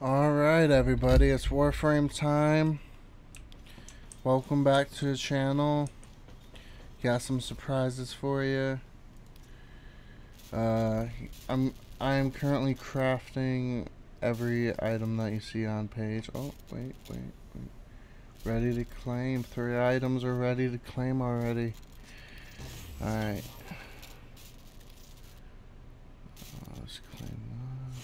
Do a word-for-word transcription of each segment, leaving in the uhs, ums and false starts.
Alright everybody, it's Warframe time. Welcome back to the channel. Got some surprises for you. Uh, I'm I am currently crafting every item that you see on page. Oh, wait, wait, wait. Ready to claim. Three items are ready to claim already. Alright. Uh, let's claim that.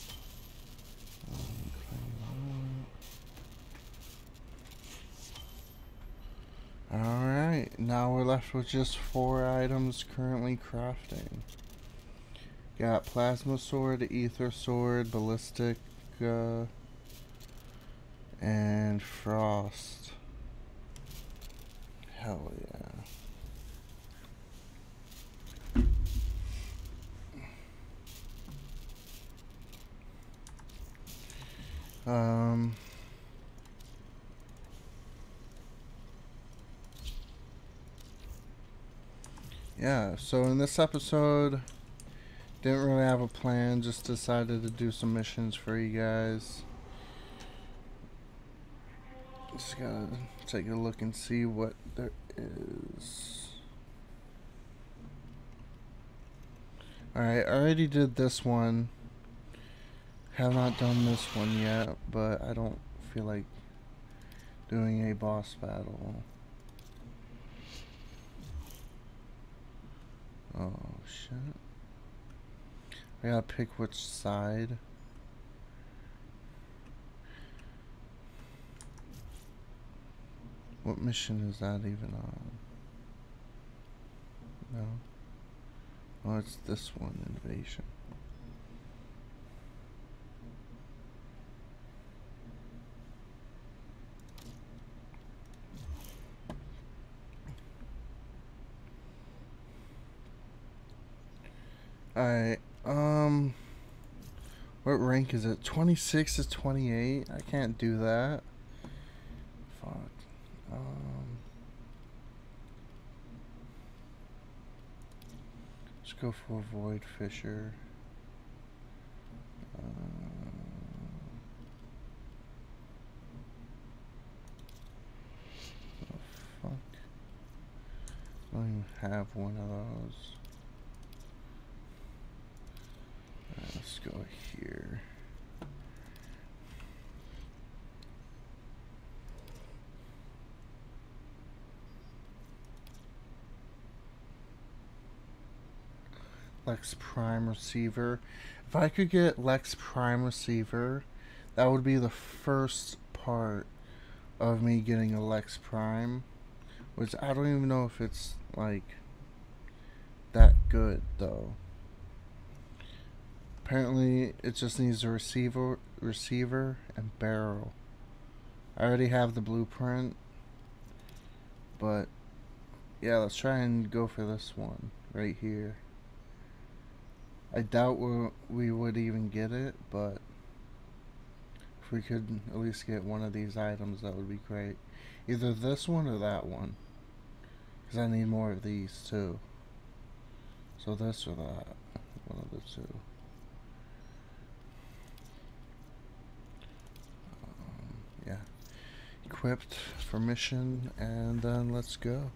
Um, claim that. Alright, now we're left with just four items currently crafting. Got plasma sword, ether sword, ballistic, uh, and frost. Hell yeah. Um... Yeah, so in this episode, didn't really have a plan, just decided to do some missions for you guys. Just gotta take a look and see what there is. Alright, I already did this one. Have not done this one yet, but I don't feel like doing a boss battle. Oh shit. I gotta pick which side. What mission is that even on? No. Oh, it's this one, invasion. Alright, um, what rank is it? twenty-six to twenty-eight? I can't do that. Fuck. Um, let's go for Void Fisher. Um, oh fuck. I don't even have one of those. Let's go here. Lex Prime Receiver. If I could get Lex Prime Receiver, that would be the first part of me getting a Lex Prime, which I don't even know if it's like that good though. Apparently, it just needs a receiver, receiver, and barrel. I already have the blueprint, but yeah, let's try and go for this one right here. I doubt we'll, we would even get it, but if we could at least get one of these items, that would be great. Either this one or that one, because I need more of these too. So this or that, one of the two. Yeah, equipped for mission, and then let's go.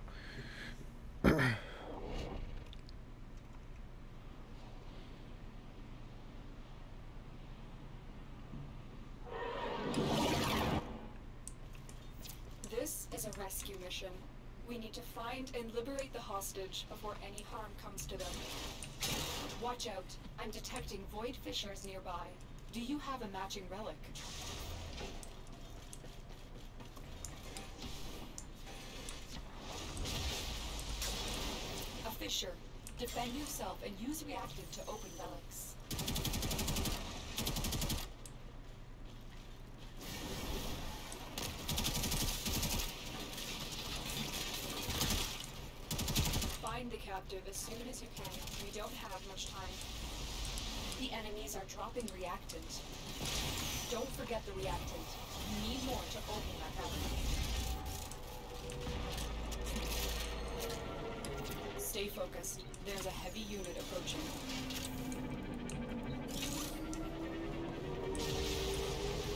This is a rescue mission. We need to find and liberate the hostage before any harm comes to them. Watch out, I'm detecting Void Fishers nearby. Do you have a matching relic? Fisher, defend yourself and use reactant to open relics. Find the captive as soon as you can. We don't have much time. The enemies are dropping reactant. Don't forget the reactant. You need more to open that relic. Stay focused. There's a heavy unit approaching.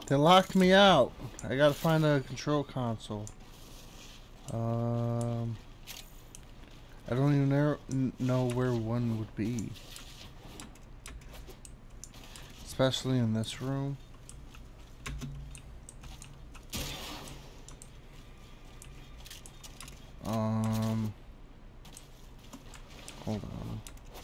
They locked me out. I gotta find a control console. Um, I don't even know, know where one would be. Especially in this room. Um, hold on.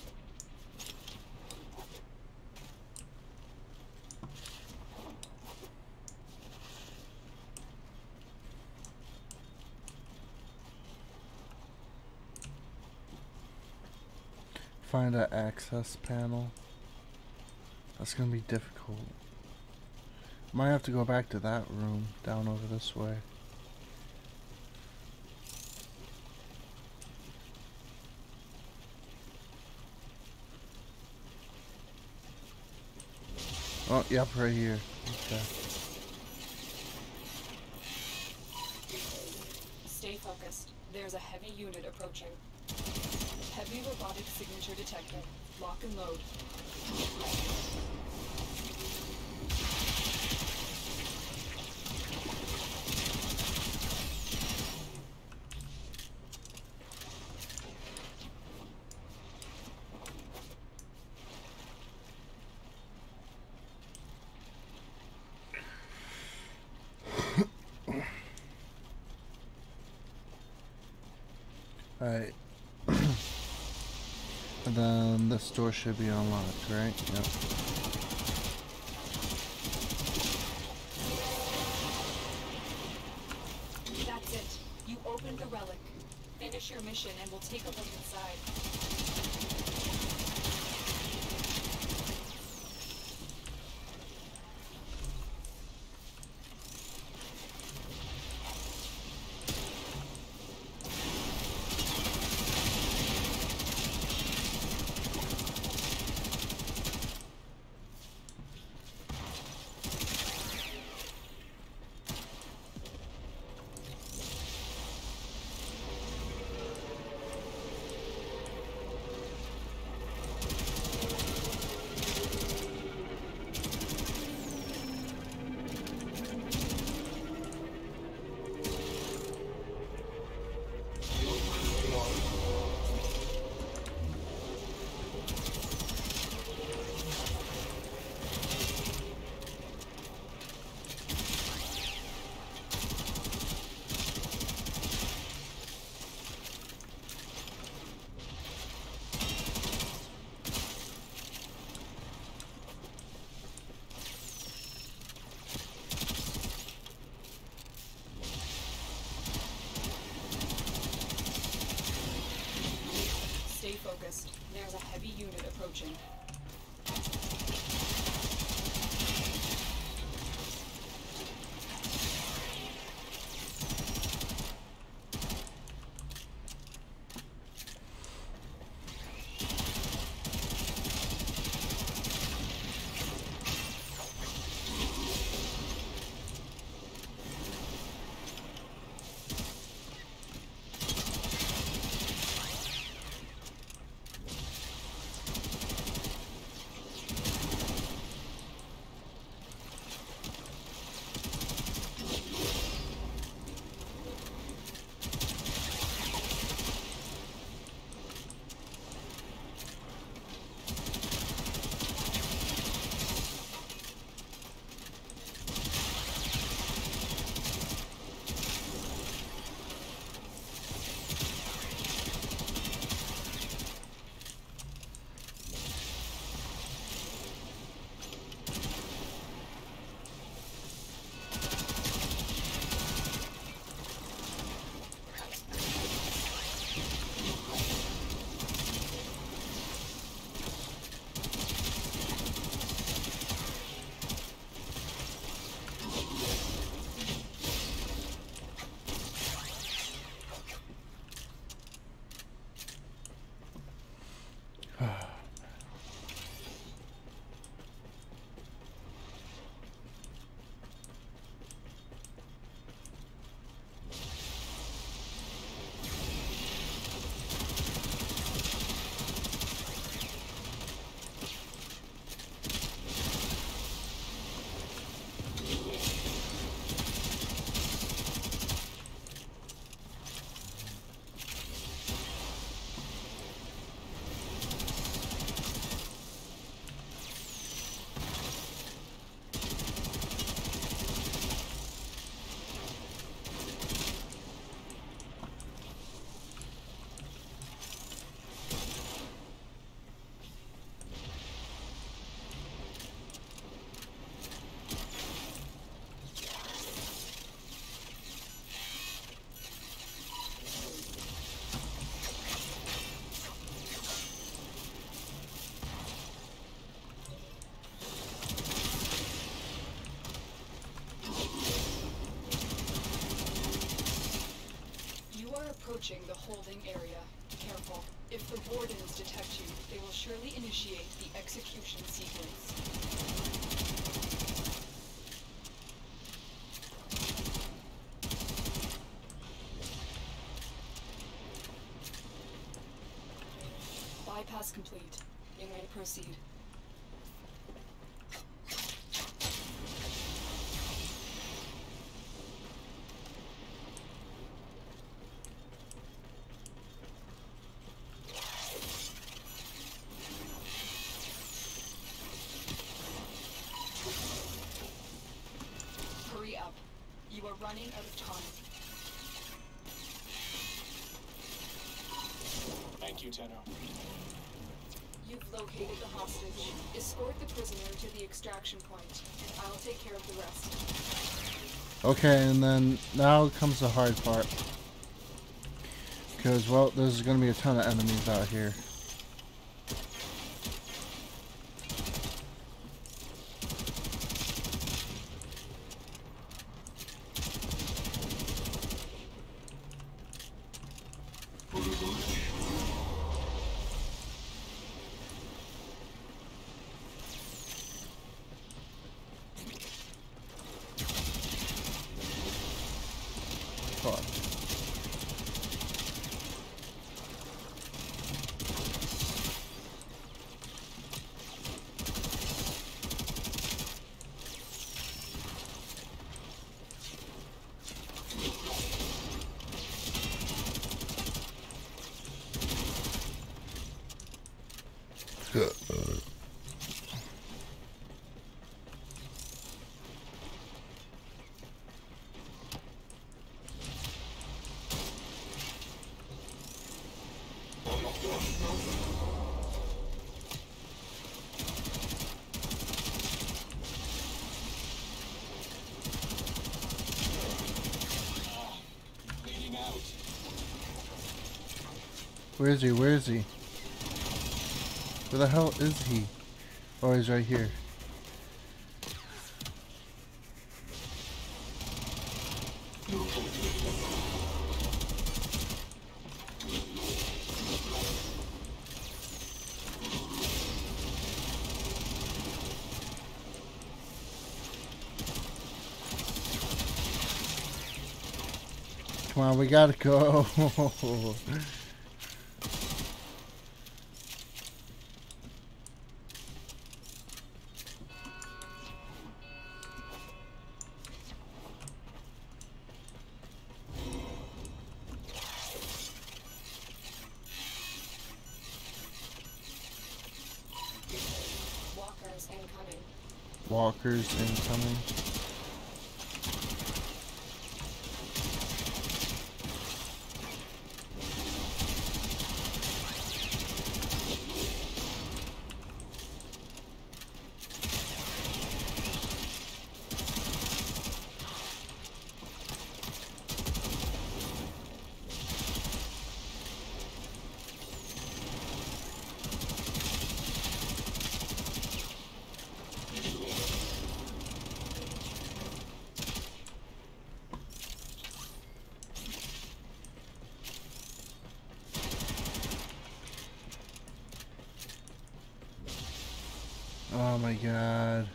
Find an access panel. That's gonna be difficult. Might have to go back to that room down over this way. Oh, yep, right here. Okay. Stay focused. There's a heavy unit approaching. Heavy robotic signature detected. Lock and load. Alright. And then this door should be unlocked, right? Yep. That's it. You opened the relic. Finish your mission and we'll take a look inside. Stay focused. There's a heavy unit approaching. detect you, they will surely initiate the execution sequence. Bypass complete. You may proceed. Hurry up. You are running out of time. Thank you, Tenno. You've located the hostage. Escort the prisoner to the extraction point, and I'll take care of the rest. Okay, and then now comes the hard part. Because, well, there's going to be a ton of enemies out here. Fuck. Bleeding out. Where is he? Where is he? Where the hell is he? Oh, he's right here. Come on, we gotta go. Walkers incoming. Walkers incoming. Oh my god.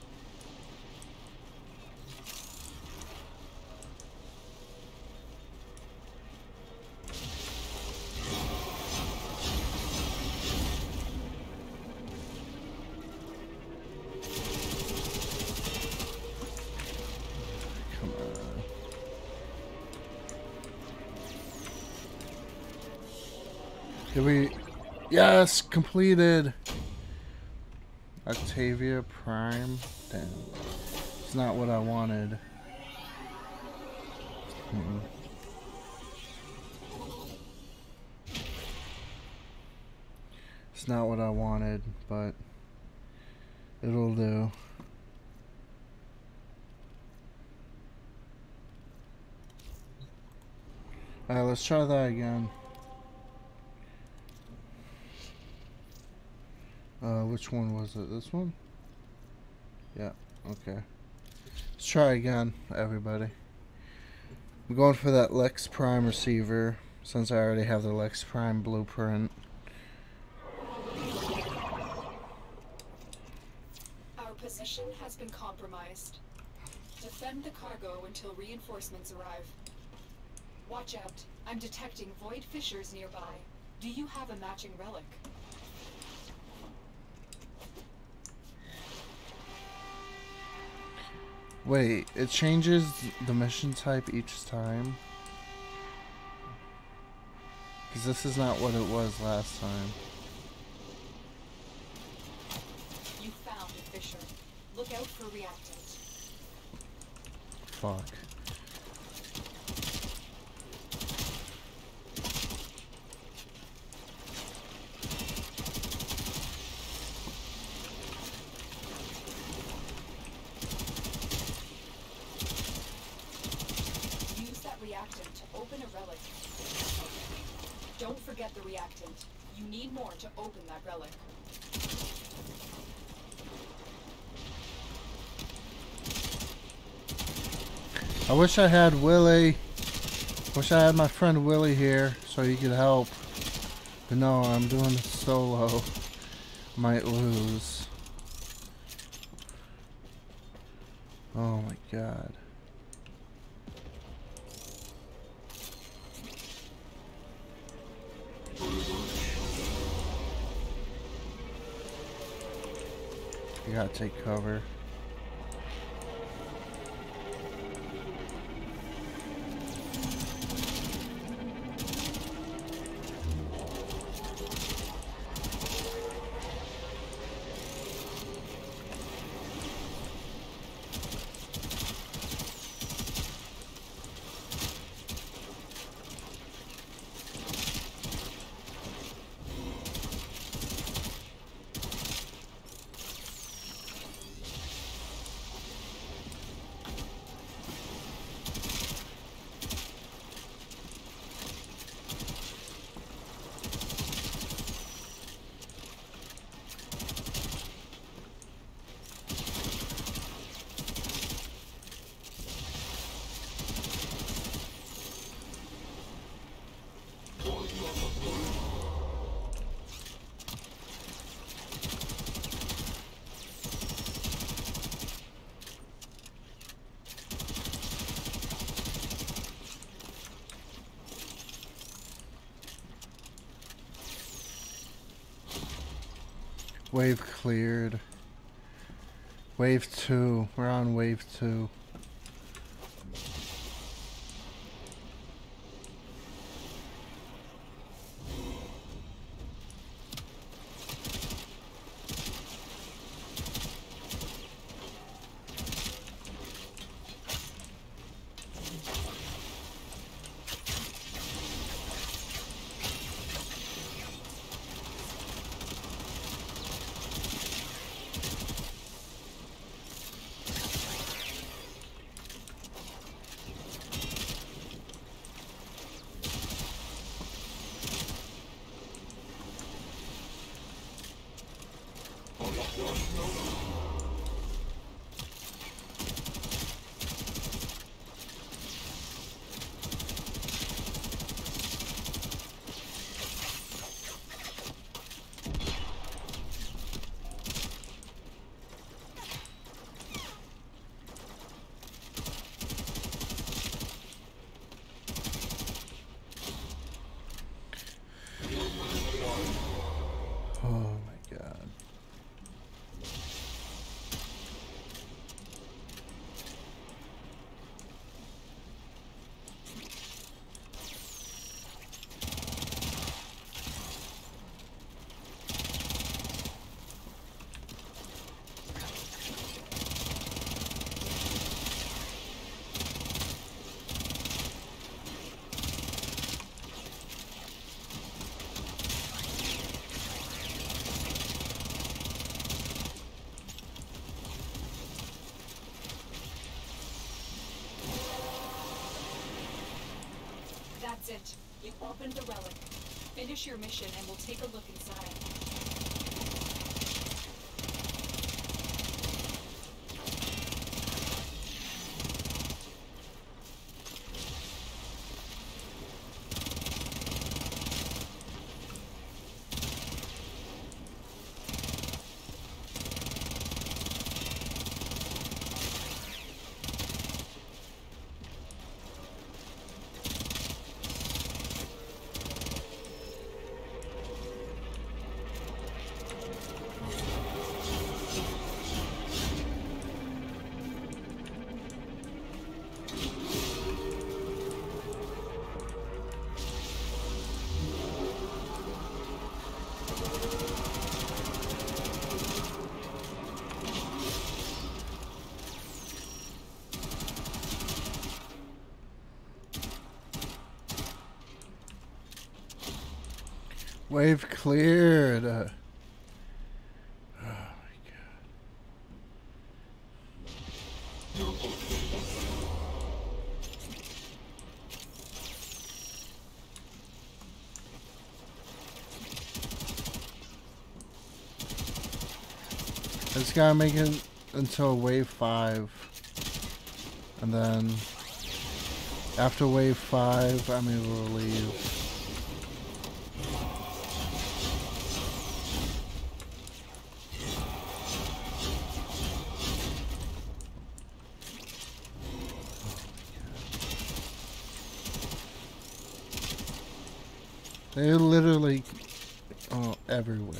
Come on. Did we? Yes, completed. Octavia Prime. Damn. It's not what I wanted. Mm-mm. It's not what I wanted, but it'll do. Alright, let's try that again. Uh, which one was it? This one? Yeah, okay. Let's try again, everybody. I'm going for that Lex Prime receiver, since I already have the Lex Prime blueprint. mission has been compromised. Defend the cargo until reinforcements arrive. Watch out. I'm detecting void fissures nearby. Do you have a matching relic? Wait, it changes the mission type each time? Because this is not what it was last time. You found a fissure. Look out for reactant. Fuck. Reactant to open a relic. Don't forget the reactant. You need more to open that relic. I wish I had Willie. Wish I had my friend Willie here so he could help. But no, I'm doing this solo. Might lose. Oh my god. You gotta take cover. Wave cleared. Wave two. We're on wave two. Oh my god. That's it. You opened the relic. Finish your mission and we'll take a look inside. Wave cleared. Uh, oh my god. I just gotta make it until wave five. And then after wave five, I'm able to leave. They're literally oh, everywhere.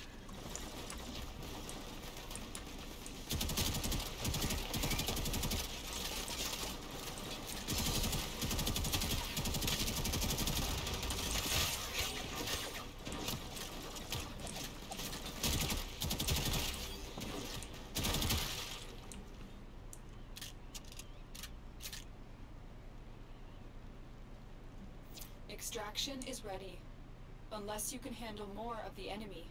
Extraction is ready, unless you can handle more of the enemy.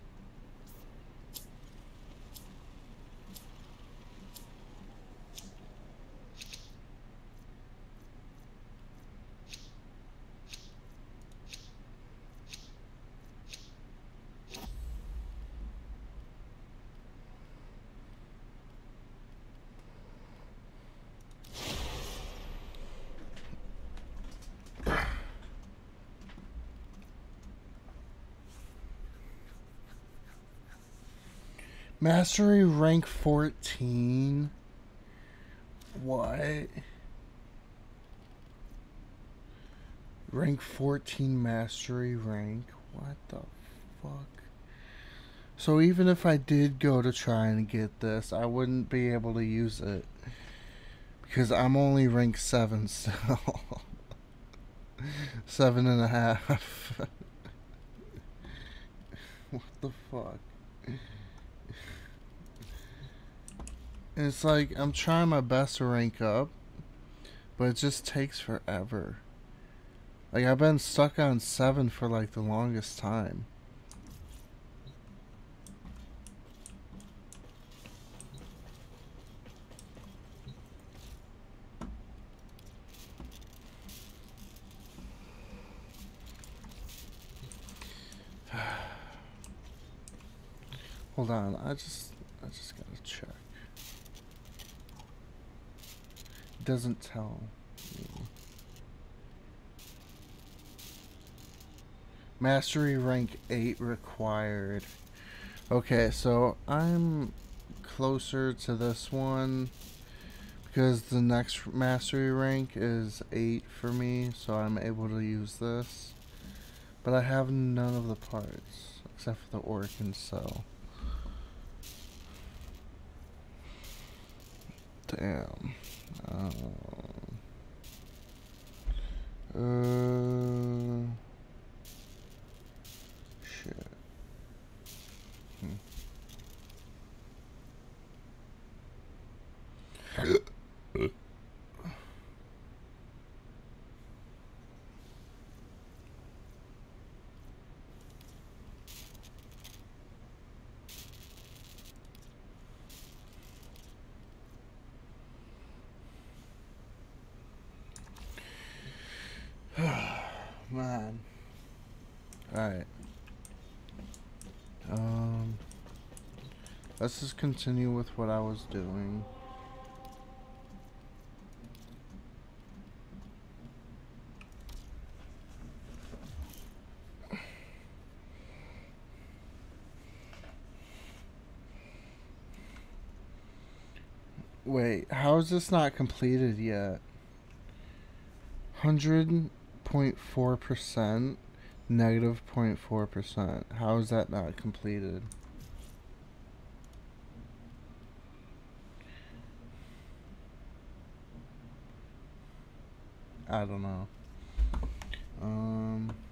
Mastery rank fourteen? What? Rank fourteen mastery rank? What the fuck? So even if I did go to try and get this, I wouldn't be able to use it. Because I'm only rank seven still. Seven and a half. What the fuck? And it's like, I'm trying my best to rank up, but it just takes forever. Like, I've been stuck on seven for like the longest time. Hold on, I just, I just gotta check. It doesn't tell me. Mastery rank eight required. Okay, so I'm closer to this one because the next mastery rank is eight for me, so I'm able to use this. But I have none of the parts except for the organ cell. Damn. Um, uh, shit. Hmm. Man. Alright. Um, let's just continue with what I was doing. Wait, how is this not completed yet? one hundred point four percent, negative zero point four percent. How is that not completed? I don't know. Um...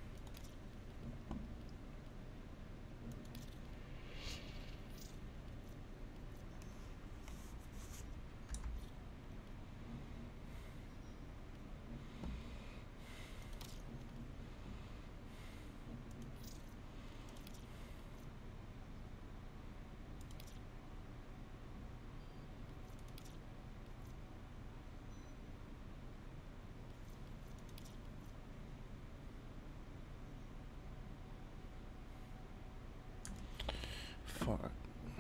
fuck.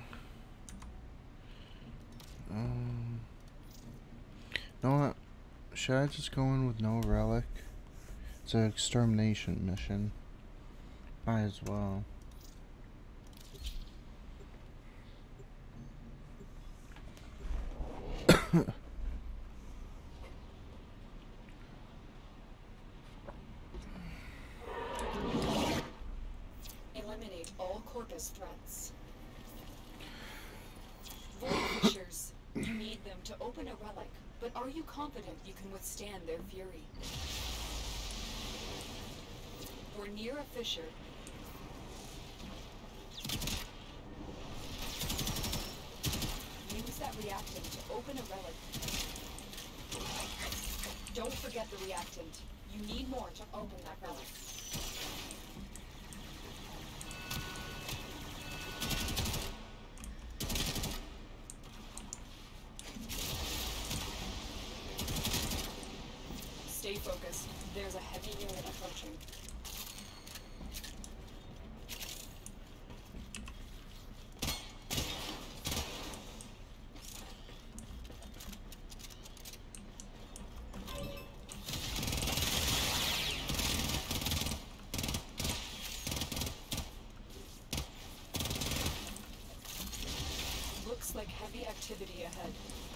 Um, you know what? Should I just go in with no relic? It's an extermination mission. Might as well. Eliminate all Corpus threats. Void Fishers, you need them to open a relic, but are you confident you can withstand their fury? We're near a fissure. Use that reactant to open a relic. Don't forget the reactant. You need more to open that relic. Stay focused. There's a heavy unit approaching. Looks like heavy activity ahead.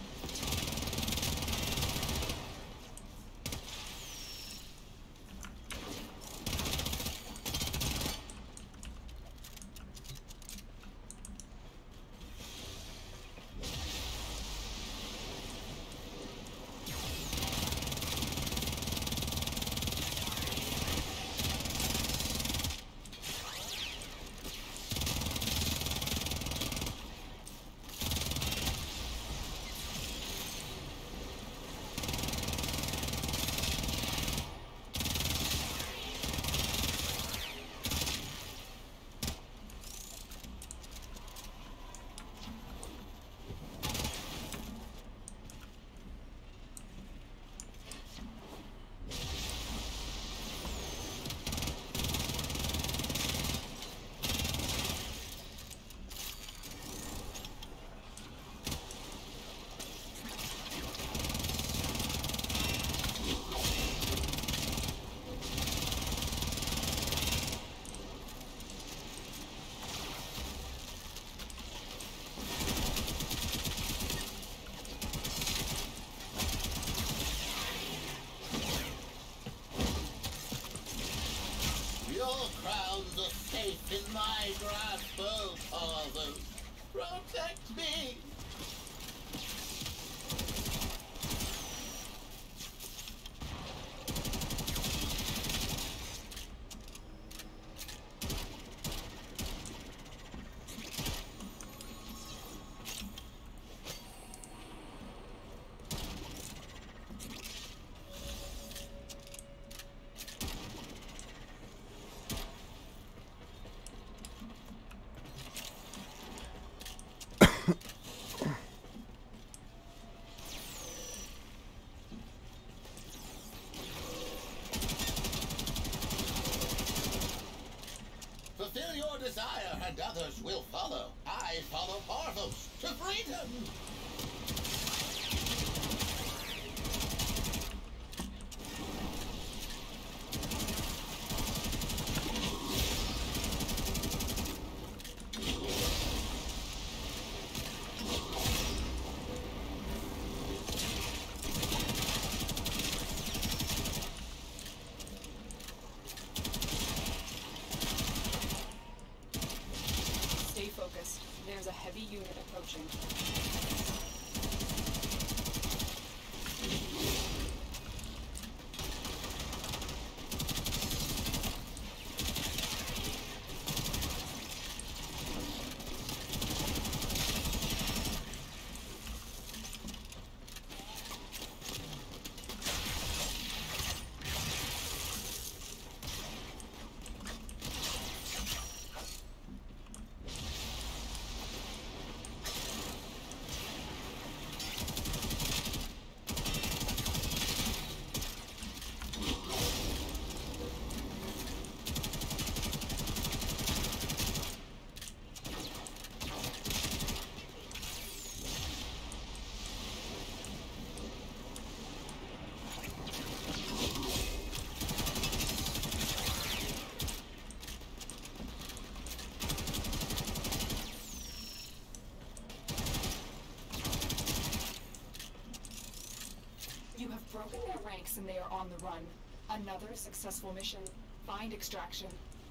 In my grasp, oh Father, protect me! Fulfill your desire, and others will follow. I follow Parvos to freedom! Focused. There's a heavy unit approaching. broken their ranks and they are on the run. Another successful mission. Find extraction.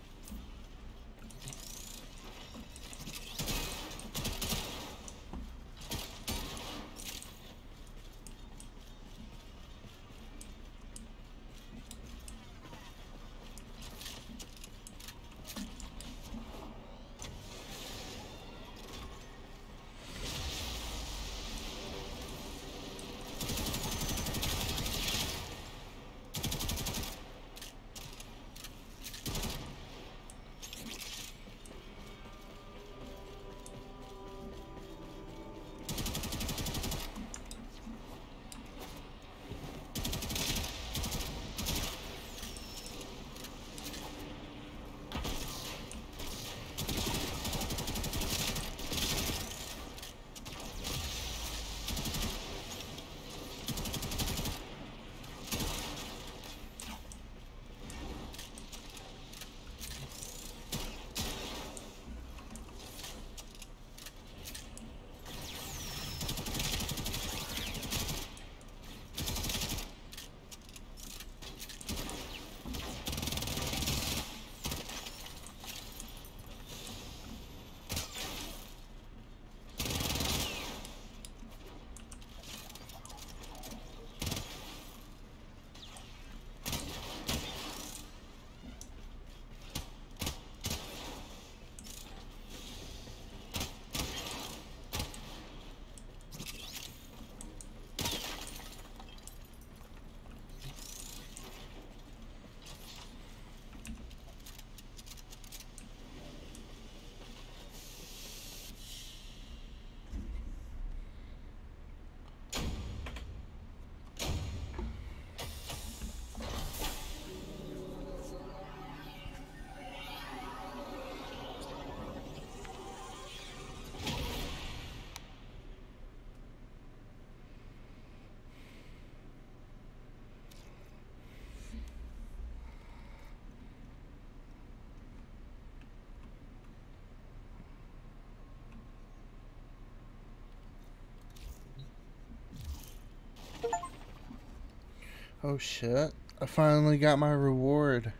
Oh shit. I finally got my reward.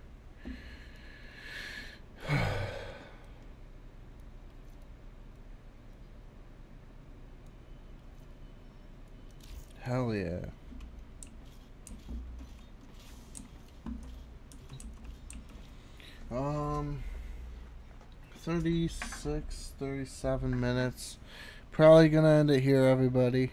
Hell yeah. Um, thirty-six, thirty-seven minutes. Probably gonna end it here, everybody.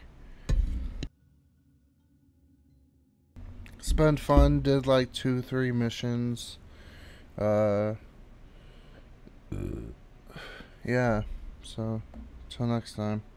It's been fun. Did like two, three missions. Uh, yeah. So, till next time.